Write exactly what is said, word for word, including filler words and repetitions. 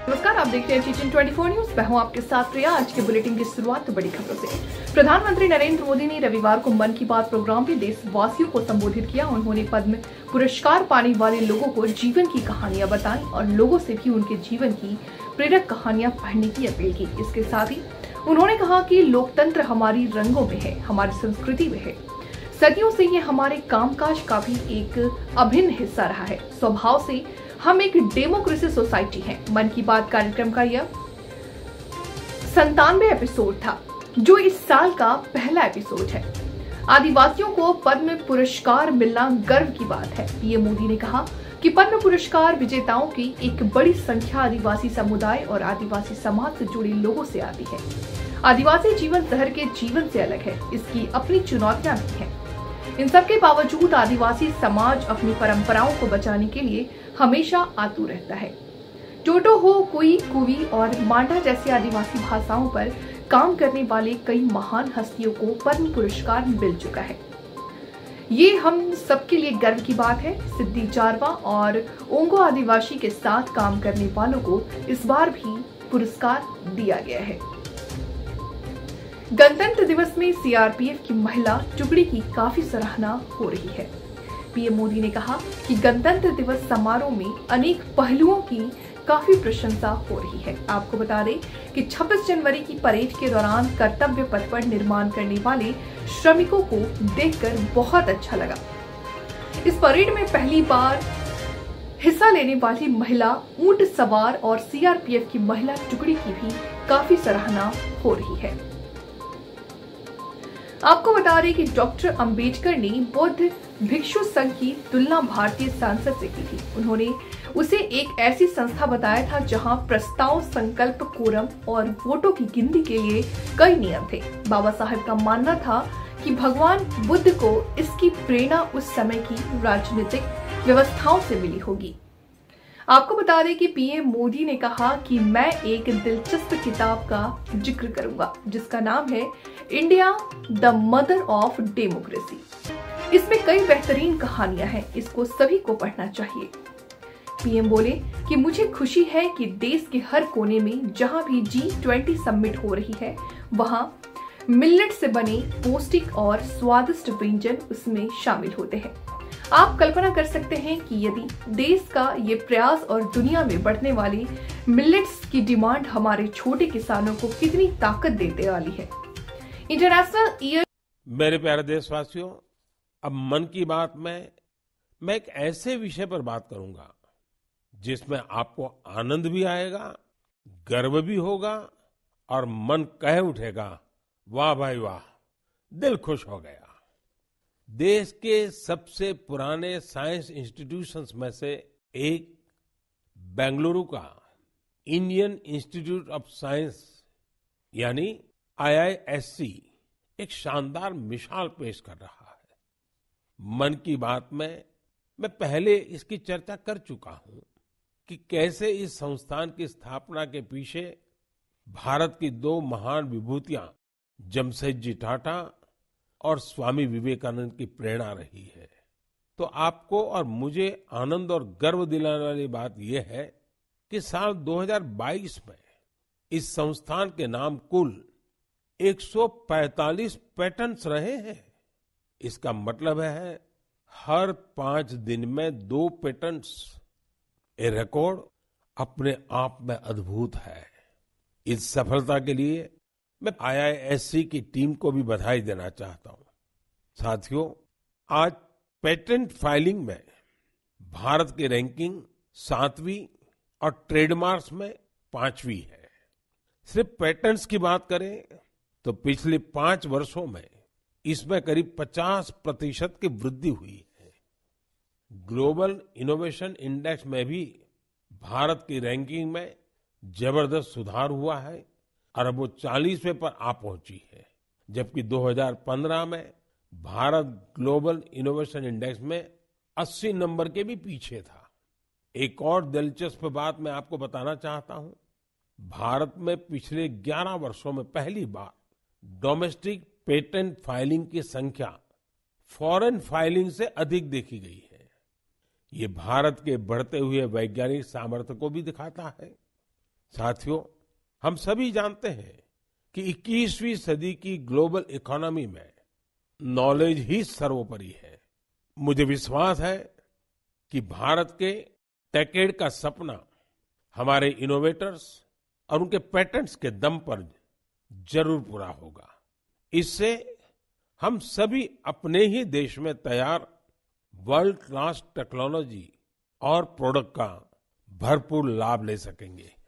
नमस्कार, आप देख रहे हैं टीचर चौबीस न्यूज। मैं हूं आपके साथ प्रिया। आज के बुलेटिन की शुरुआत तो बड़ी खबरों से। प्रधानमंत्री नरेंद्र मोदी ने रविवार को मन की बात प्रोग्राम में देशवासियों को संबोधित किया। उन्होंने पद्म पुरस्कार पाने वाले लोगों को जीवन की कहानियां बताई और लोगों से भी उनके जीवन की प्रेरक कहानियां पढ़ने की अपील की। इसके साथ ही उन्होंने कहा कि लोकतंत्र हमारी रंगों में है, हमारी संस्कृति में है। सदियों से ये हमारे कामकाज का भी एक अभिन्न हिस्सा रहा है। स्वभाव से हम एक डेमोक्रेसी सोसाइटी हैं। मन की बात कार्यक्रम का यह संतानवे एपिसोड था, जो इस साल का पहला एपिसोड है। आदिवासियों को पद्म पुरस्कार मिलना गर्व की बात है। पीएम मोदी ने कहा कि पद्म पुरस्कार विजेताओं की एक बड़ी संख्या आदिवासी समुदाय और आदिवासी समाज से जुड़े लोगों से आती है। आदिवासी जीवन शहर के जीवन से अलग है, इसकी अपनी चुनौतियां भी हैं। इन सब के बावजूद आदिवासी समाज अपनी परंपराओं को बचाने के लिए हमेशा आतुर रहता है। टोटो हो, कुई, कुवी और मांडा जैसी आदिवासी भाषाओं पर काम करने वाले कई महान हस्तियों को पद्म पुरस्कार मिल चुका है। ये हम सबके लिए गर्व की बात है। सिद्धि जारवा और ओंगो आदिवासी के साथ काम करने वालों को इस बार भी पुरस्कार दिया गया है। गणतंत्र दिवस में सीआरपीएफ की महिला टुकड़ी की काफी सराहना हो रही है। पीएम मोदी ने कहा कि गणतंत्र दिवस समारोह में अनेक पहलुओं की काफी प्रशंसा हो रही है। आपको बता दें कि छब्बीस जनवरी की परेड के दौरान कर्तव्य पथ पर निर्माण करने वाले श्रमिकों को देखकर बहुत अच्छा लगा। इस परेड में पहली बार हिस्सा लेने वाली महिला ऊंट सवार और सीआरपीएफ की महिला टुकड़ी की भी काफी सराहना हो रही है। आपको बता दें कि डॉक्टर अंबेडकर ने बौद्ध भिक्षु संघ की तुलना भारतीय सांसद से की थी। उन्होंने उसे एक ऐसी संस्था बताया था जहां प्रस्ताव, संकल्प, कोरम और वोटों की गिनती के लिए कई नियम थे। बाबा साहब का मानना था कि भगवान बुद्ध को इसकी प्रेरणा उस समय की राजनीतिक व्यवस्थाओं से मिली होगी। आपको बता दें कि पीएम मोदी ने कहा कि मैं एक दिलचस्प किताब का जिक्र करूंगा जिसका नाम है India the mother of democracy. इसमें कई बेहतरीन कहानियां हैं, इसको सभी को पढ़ना चाहिए। पीएम बोले कि मुझे खुशी है कि देश के हर कोने में जहां भी जी ट्वेंटी समिट हो रही है, वहां मिलेट से बने पौष्टिक और स्वादिष्ट व्यंजन उसमें शामिल होते हैं। आप कल्पना कर सकते हैं कि यदि देश का ये प्रयास और दुनिया में बढ़ने वाली मिलेट्स की डिमांड हमारे छोटे किसानों को कितनी ताकत देने वाली है। इंटरनेशनल ईयर मेरे प्यारे देशवासियों, अब मन की बात में मैं एक ऐसे विषय पर बात करूंगा जिसमें आपको आनंद भी आएगा, गर्व भी होगा और मन कह उठेगा, वाह भाई वाह, दिल खुश हो गया। देश के सबसे पुराने साइंस इंस्टीट्यूशंस में से एक बेंगलुरु का इंडियन इंस्टीट्यूट ऑफ साइंस यानी आई आई एस सी एक शानदार मिसाल पेश कर रहा है। मन की बात में मैं पहले इसकी चर्चा कर चुका हूं कि कैसे इस संस्थान की स्थापना के पीछे भारत की दो महान विभूतियां जमशेदजी टाटा और स्वामी विवेकानंद की प्रेरणा रही है। तो आपको और मुझे आनंद और गर्व दिलाने वाली बात यह है कि साल दो हज़ार बाईस में इस संस्थान के नाम कुल एक सौ पैंतालीस पेटेंट्स रहे हैं। इसका मतलब है हर पांच दिन में दो पेटेंट्स। ये रिकॉर्ड अपने आप में अद्भुत है। इस सफलता के लिए मैं आई आई एस सी की टीम को भी बधाई देना चाहता हूं। साथियों, आज पेटेंट फाइलिंग में भारत की रैंकिंग सातवीं और ट्रेडमार्क्स में पांचवी है। सिर्फ पेटेंट्स की बात करें तो पिछले पांच वर्षों में इसमें करीब पचास प्रतिशत की वृद्धि हुई है। ग्लोबल इनोवेशन इंडेक्स में भी भारत की रैंकिंग में जबरदस्त सुधार हुआ है और अब वो चालीसवें पर आ पहुंची है, जबकि दो हज़ार पंद्रह में भारत ग्लोबल इनोवेशन इंडेक्स में अस्सी नंबर के भी पीछे था। एक और दिलचस्प बात मैं आपको बताना चाहता हूं। भारत में पिछले ग्यारह वर्षों में पहली बार डोमेस्टिक पेटेंट फाइलिंग की संख्या फॉरेन फाइलिंग से अधिक देखी गई है। ये भारत के बढ़ते हुए वैज्ञानिक सामर्थ्य को भी दिखाता है। साथियों, हम सभी जानते हैं कि इक्कीसवीं सदी की ग्लोबल इकोनॉमी में नॉलेज ही सर्वोपरि है। मुझे विश्वास है कि भारत के टेकेड का सपना हमारे इनोवेटर्स और उनके पैटेंट्स के दम पर जरूर पूरा होगा। इससे हम सभी अपने ही देश में तैयार वर्ल्ड क्लास टेक्नोलॉजी और प्रोडक्ट का भरपूर लाभ ले सकेंगे।